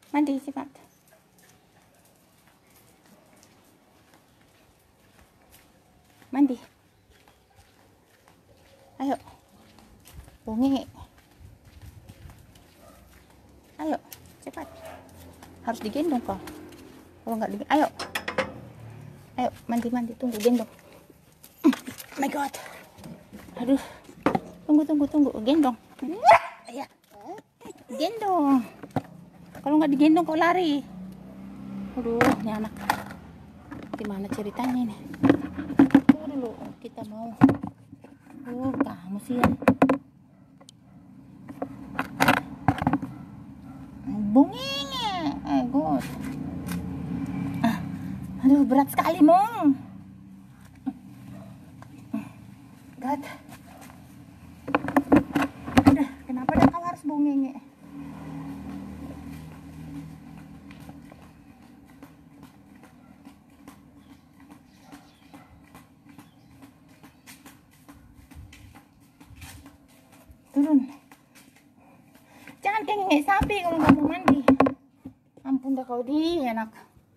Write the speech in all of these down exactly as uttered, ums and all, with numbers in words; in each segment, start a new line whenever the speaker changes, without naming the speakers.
Mandi cepat. Mandi. Ayo. Bunyi. Ayo, cepat. Harus digendong kau. Kalau nggak digendong, ayo. Ayo, mandi-mandi, tunggu gendong. Oh my god. Aduh. Tunggu, tunggu, tunggu. Gendong. Ya. Gendong. Kalau nggak digendong kau lari. Aduh, ini anak. Gimana ceritanya ini? Tunggu dulu, kita mau. Oh, kamu sih ya. Bunging. Eh, god. Ah, aduh, berat sekali, Mong. God. Udah, kenapa dah kau harus bunging? Turun. Jangan kayak sapi kalau nggak mau mandi. Ampun dah kau di enak.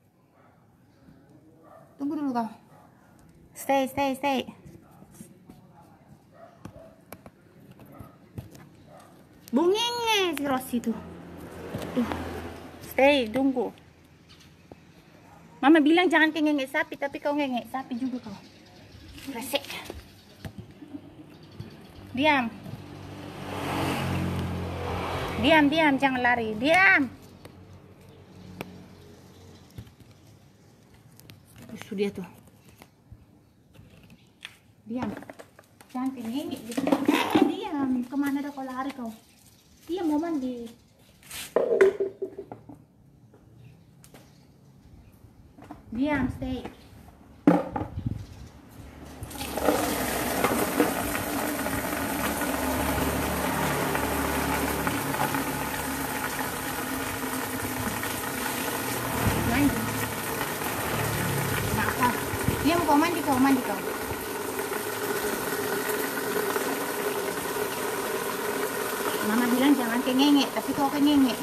Tunggu dulu kau. Stay, stay, stay. Bunging si Rossi tuh. Tuh. Stay, tunggu. Mama bilang jangan kayak sapi, tapi kau ngengek sapi juga kau. Resek. Diam. Diam, diam, jangan lari. Diam. Itu dia tuh. Diam. Jangan tinggi gitu. Diam. Kemana dah kau lari kau? Diam, mau mandi. Diam, stay. Diam kau, mandi kau, mandi kau. Mama bilang jangan kengengek, tapi kau kengengek.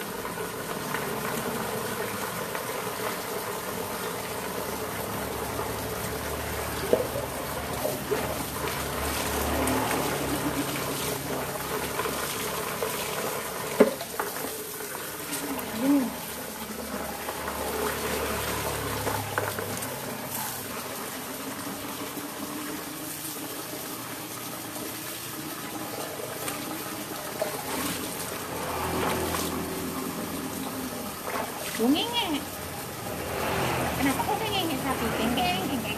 Bungingnya. Kenapa kau kengengek sapi? Kengeng, kengeng.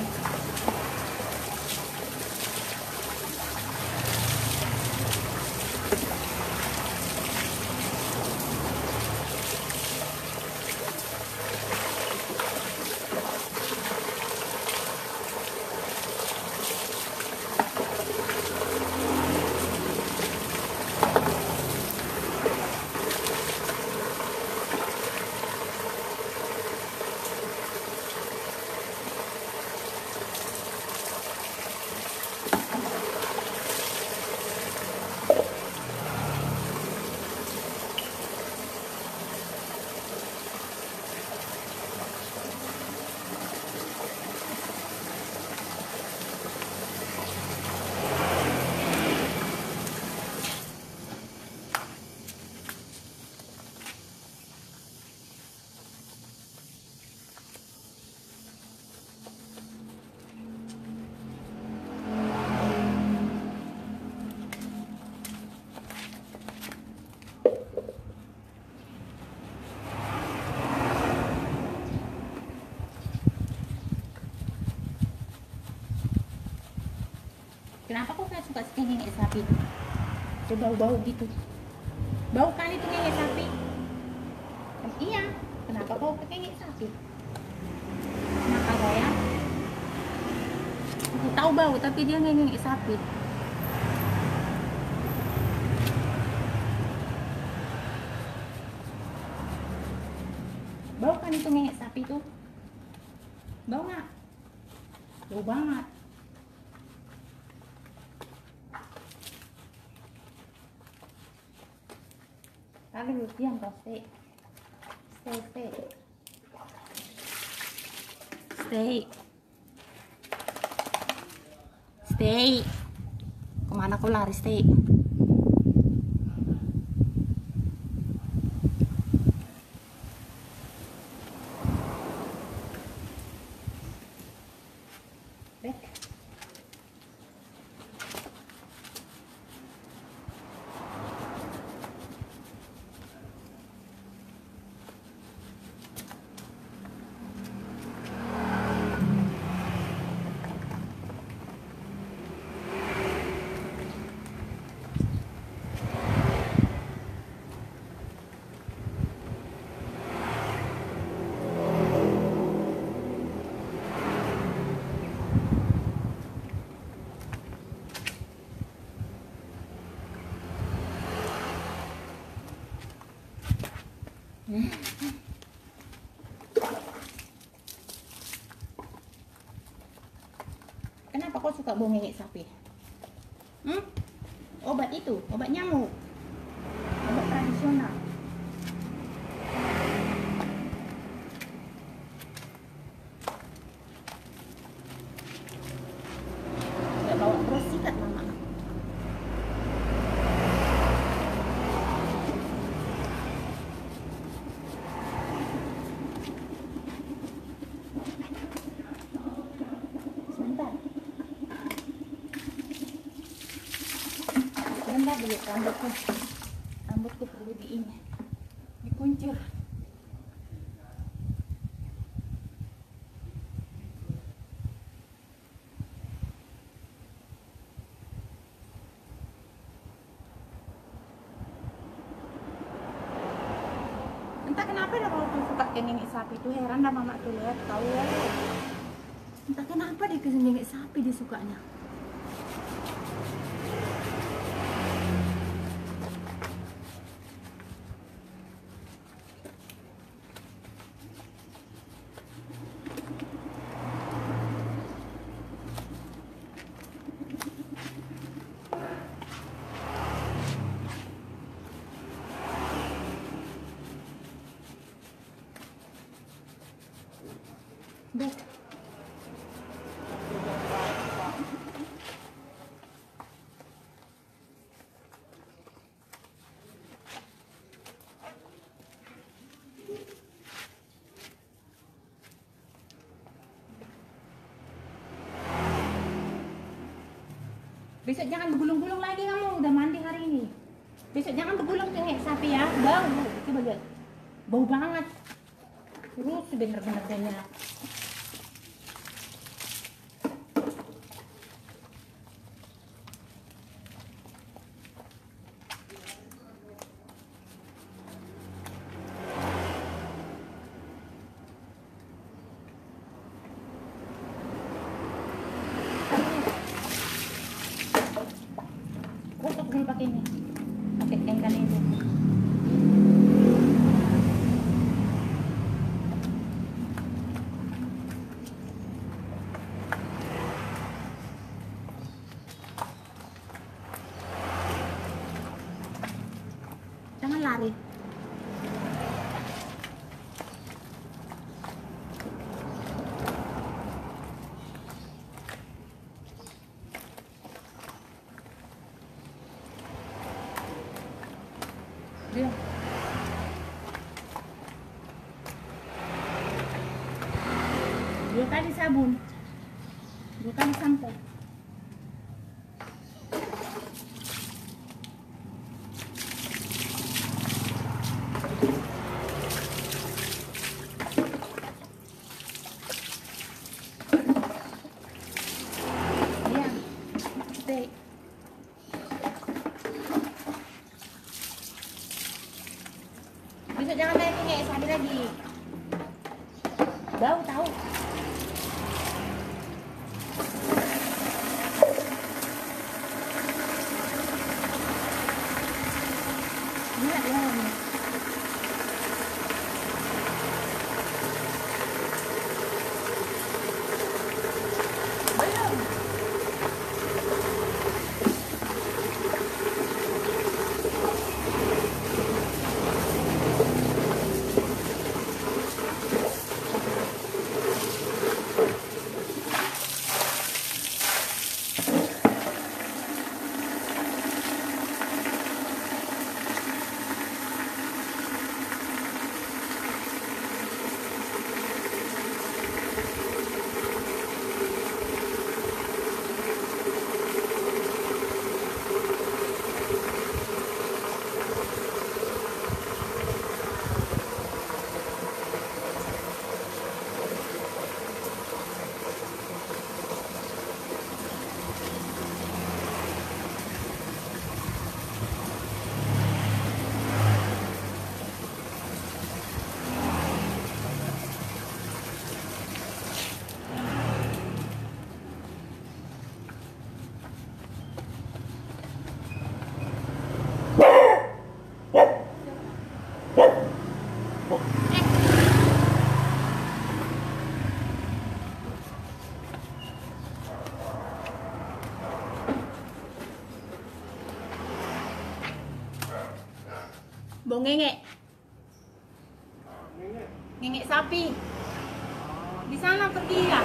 Kenapa kau gak suka ngengek sapi? Bau-bau gitu. Bau kan itu ngengek sapi? Iya. Kenapa kau ngengek sapi? Maka saya aku tahu bau, tapi dia ngengek sapi. Bau kan itu ngengek sapi tuh? Bau nggak? Bau banget. Lalu diam kau, stay. Stay, stay. Stay. Stay. Kemana kau lari, stay? Back. Kenapa kau suka bau ngengek sapi? Hmm? Obat itu, obat nyamuk, obat tradisional. Gak bawa terus sikat mama. Bentar dulu, rambutku rambutku perlu di ini dikuncir. Entah kenapa dah kalau tuh suka ngengek sapi tuh, heran dah mama tuh lihat tahu ya. Entah kenapa dia ngengek sapi dia sukanya. Deh. Besok jangan bergulung-gulung lagi kamu, udah mandi hari ini. Besok jangan bergulung ngengek sapi ya, bau. Coba lihat, bau banget. Terus bener-bener banyak. Gosok dulu pakai ini, pakai engkan ini. Jangan lari. Dia. Dua kali sabun, dua kali sampo. Dia, stay. Besok jangan naik ngengek sapi lagi. Bau tahu. Lihat ya. Belum. ngengek. Ngengek sapi. Di sana pergi ya.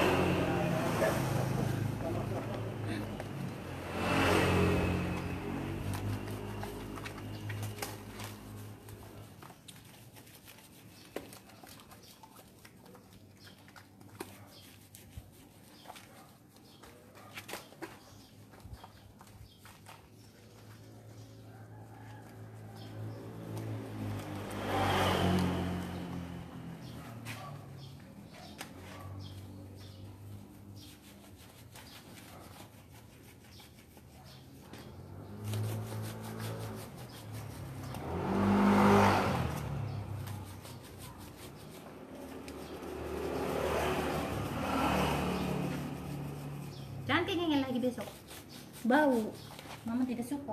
Jangan kengengin lagi besok. Bau. Mama tidak suka.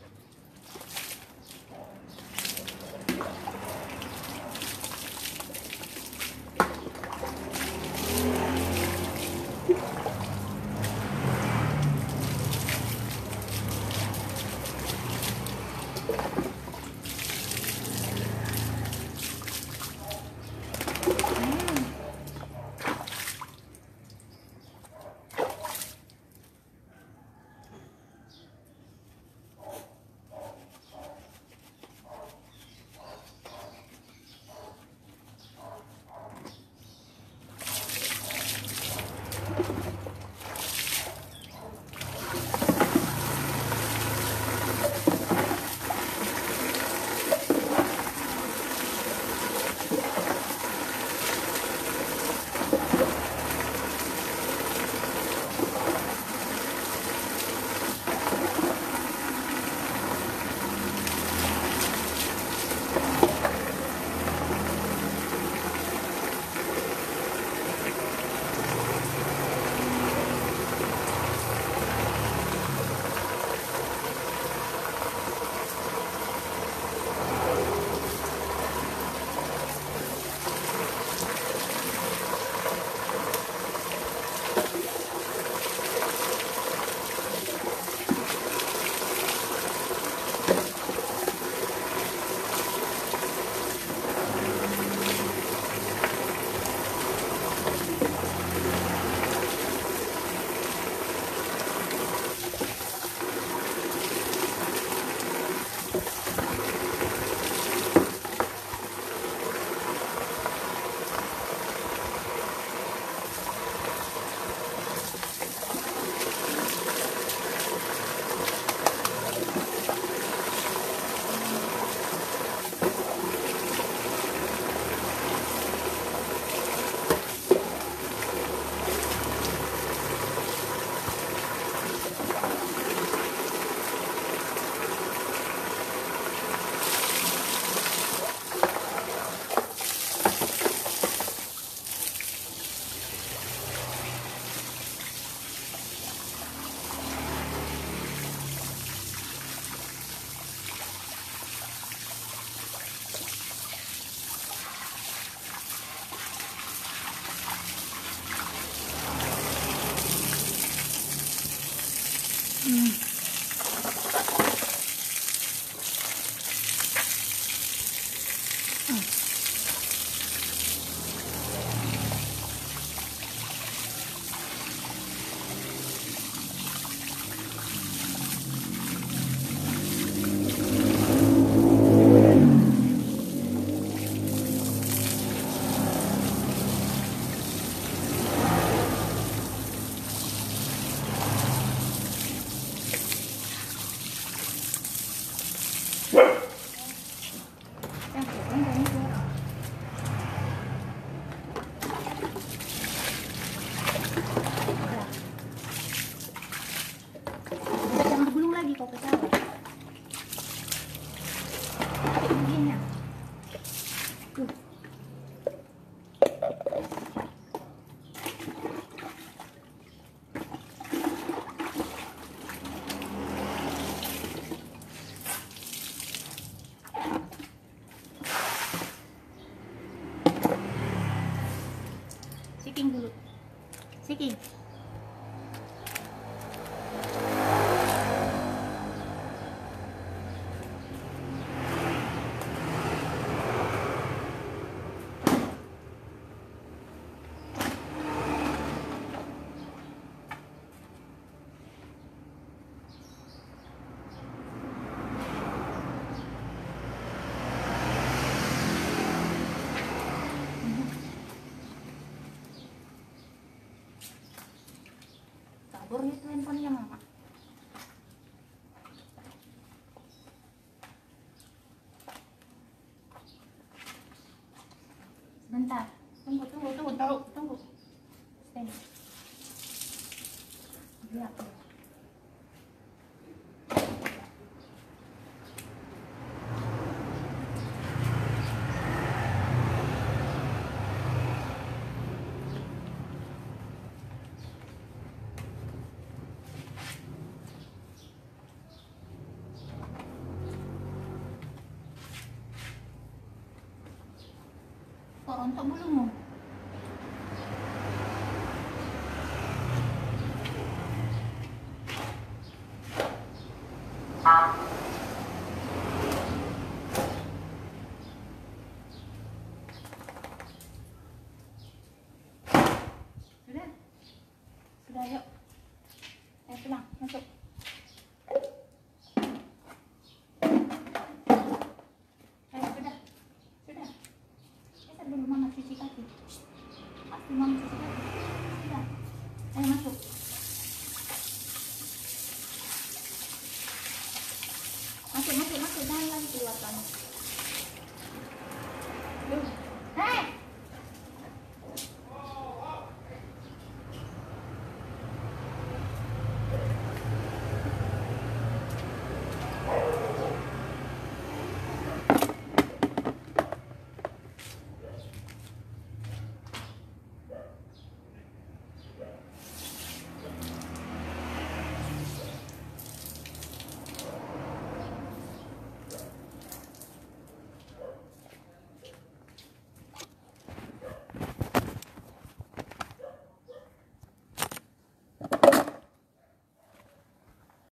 Shaking dulu. Shaking. kabur itu handphonenya mama. Sebentar, tunggu, tunggu, tunggu, tahu, tunggu. Stay. Lihat. Kok rontok belum? Sudah? Sudah, yuk. Ayo pulang, masuk. Ayo, sudah. Sudah. Kita dulu mama cuci kaki. Pasti mama cuci kaki. Sudah. Ayo masuk. Masuk, masuk, masuk. Jangan lagi keluar kamu. Duh. Hei!